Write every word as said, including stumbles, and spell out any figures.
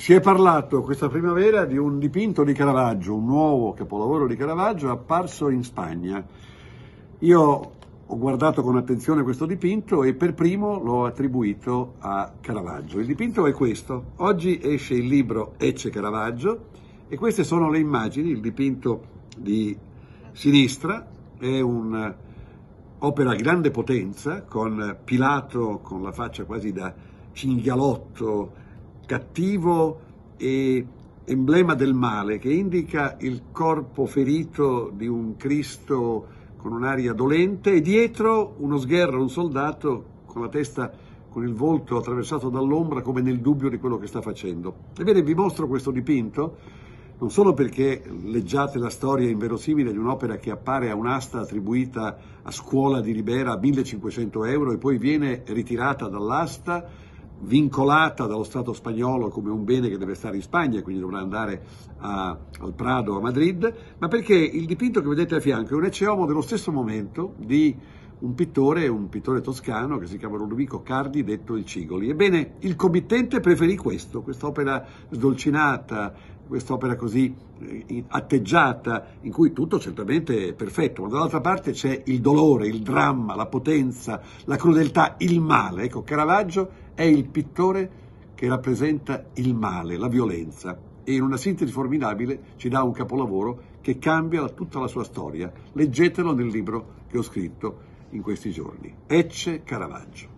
Si è parlato questa primavera di un dipinto di Caravaggio, un nuovo capolavoro di Caravaggio apparso in Spagna. Io ho guardato con attenzione questo dipinto e per primo l'ho attribuito a Caravaggio. Il dipinto è questo. Oggi esce il libro Ecce Caravaggio e queste sono le immagini. Il dipinto di sinistra è un'opera a grande potenza, con Pilato con la faccia quasi da cinghialotto cattivo e emblema del male, che indica il corpo ferito di un Cristo con un'aria dolente, e dietro uno sgherro, un soldato con la testa, con il volto attraversato dall'ombra, come nel dubbio di quello che sta facendo. Ebbene, vi mostro questo dipinto non solo perché leggiate la storia inverosimile di un'opera che appare a un'asta attribuita a Scuola di Ribera a millecinquecento euro e poi viene ritirata dall'asta, vincolata dallo Stato spagnolo come un bene che deve stare in Spagna e quindi dovrà andare a, al Prado, a Madrid, ma perché il dipinto che vedete a fianco è un ecce homo dello stesso momento di un pittore, un pittore toscano che si chiama Ludovico Cardi, detto il Cigoli. Ebbene, il committente preferì questo, quest'opera sdolcinata, quest'opera così eh, atteggiata, in cui tutto certamente è perfetto, ma dall'altra parte c'è il dolore, il dramma, la potenza, la crudeltà, il male. Ecco, Caravaggio è il pittore che rappresenta il male, la violenza, e in una sintesi formidabile ci dà un capolavoro che cambia tutta la sua storia. Leggetelo nel libro che ho scritto in questi giorni. Ecce Caravaggio.